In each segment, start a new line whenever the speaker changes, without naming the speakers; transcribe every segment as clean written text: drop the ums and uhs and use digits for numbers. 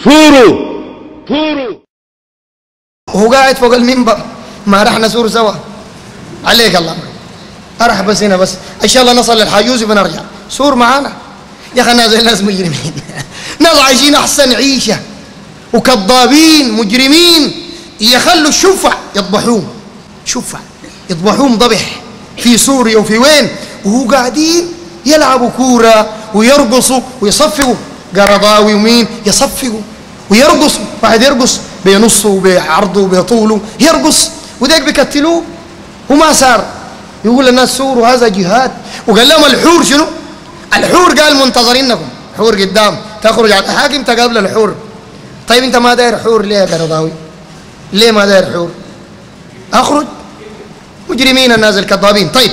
ثوروا ثوروا.
وهو قاعد فوق المنبر، ما رح نسور سوا عليك الله. أرح بس هنا بس إن شاء الله نصل للحاجوز بنرجع سور معانا. يا أخي الناس مجرمين، ناس عايشين أحسن عيشة وكذابين مجرمين، يخلوا الشفع يذبحوهم، شفع يذبحوهم ذبح في سوريا وفي وين، وهو قاعدين يلعبوا كورة ويرقصوا ويصفقوا. قرضاوي ومين يصفقوا ويرقصوا، واحد يرقص بنصه وبعرضه وبطوله يرقص، وذاك بيكتلوه وما صار. يقول للناس سوروا هذا جهاد. وقال لهم الحور شنو؟ الحور قال منتظرينكم، حور قدام تخرج على الحاكم تقابل الحور. طيب انت ما داير حور ليه يا قرضاوي؟ ليه ما داير حور؟ اخرج. مجرمين الناس الكذابين. طيب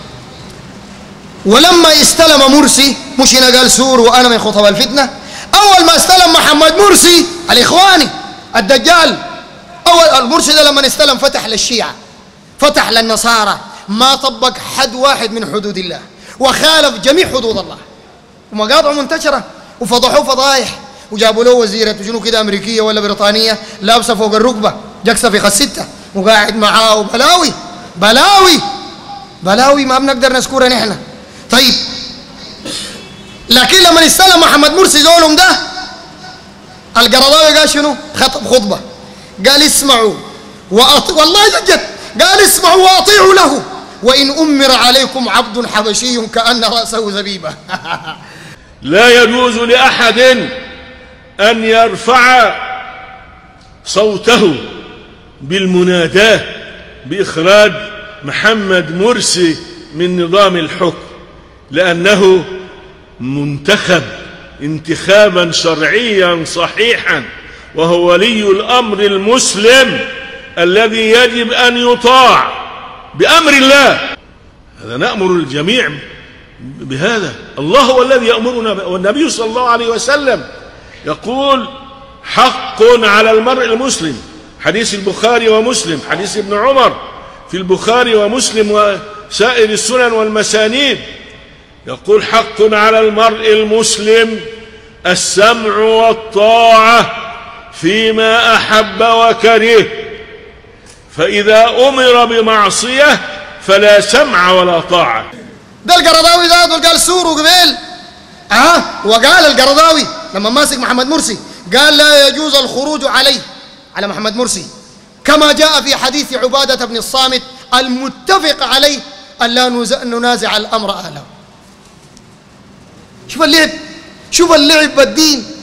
ولما استلم مرسي، مش هنا قال سور وانا من خطب الفتنه، اول ما استلم محمد مرسي الاخواني الدجال، اول المرسي ده لما استلم فتح للشيعه، فتح للنصارى، ما طبق حد واحد من حدود الله وخالف جميع حدود الله، ومقاطع منتشره وفضحوه فضايح، وجابوا له وزيره شنو كده امريكيه ولا بريطانيه لابسه فوق الركبه جكسه في خسته وقاعد معاه بلاوي بلاوي بلاوي ما بنقدر نذكرها نحن. طيب لكن لما استلم محمد مرسي زولهم ده، القرضاوي قال شنو؟ خطب خطبه قال اسمعوا والله جد قال اسمعوا واطيعوا له وان امر عليكم عبد حبشي كأن رأسه زبيبه.
لا يجوز لأحد أن يرفع صوته بالمناداة بإخراج محمد مرسي من نظام الحكم، لأنه منتخب انتخابا شرعيا صحيحا، وهو ولي الأمر المسلم الذي يجب أن يطاع بأمر الله. هذا نأمر الجميع بهذا. الله هو الذي يأمرنا، والنبي صلى الله عليه وسلم يقول حق على المرء المسلم، حديث البخاري ومسلم، حديث ابن عمر في البخاري ومسلم وسائر السنن والمسانيد، يقول حق على المرء المسلم السمع والطاعة فيما أحب وكره، فإذا أمر بمعصية فلا سمع ولا طاعة.
ده القرضاوي ذاته قال سوروا قبيل وقال القرضاوي لما ماسك محمد مرسي قال لا يجوز الخروج عليه على محمد مرسي، كما جاء في حديث عبادة بن الصامت المتفق عليه أن لا ننازع الأمر أهله. شوف اللعب، شوف اللعب بالدين.